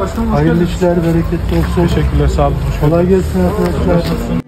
Başkanım hoş Hayırlı geldiniz. işler, bereketli olsun. Teşekkürler, sağ olun. Kolay gelsin arkadaşlar.